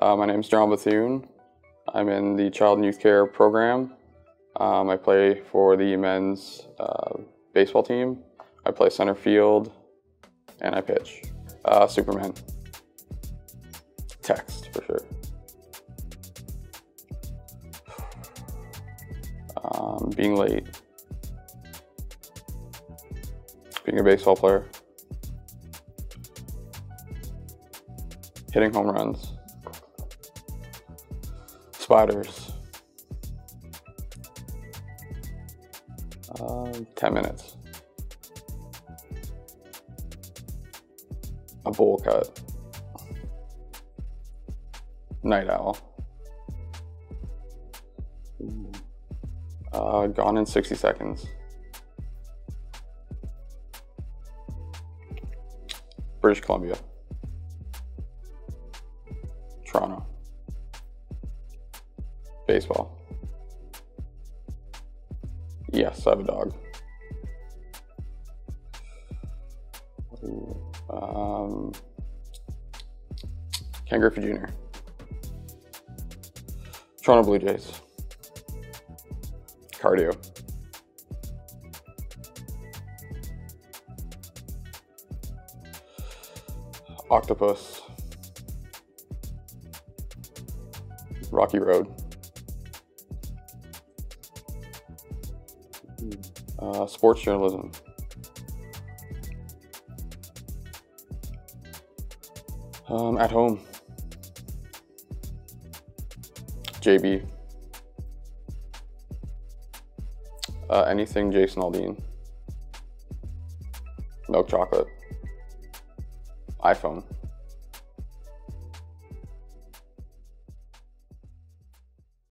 My name is John Bethune. I'm in the Child and Youth Care program. I play for the men's baseball team. I play center field, and I pitch. Superman. Text, for sure. Being late. Being a baseball player. Hitting home runs. Spiders. 10 minutes. A bowl cut. Night owl. Gone in 60 seconds. British Columbia. Toronto. Baseball. Yes, I have a dog. Ken Griffey Jr. Toronto Blue Jays. Cardio. Octopus. Rocky Road. Sports journalism. At home. JB. Anything Jason Aldean. Milk chocolate. iPhone.